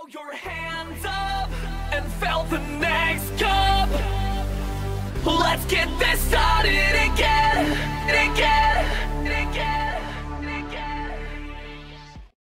Throw your hands up and fill the next cup. Let's get this started again.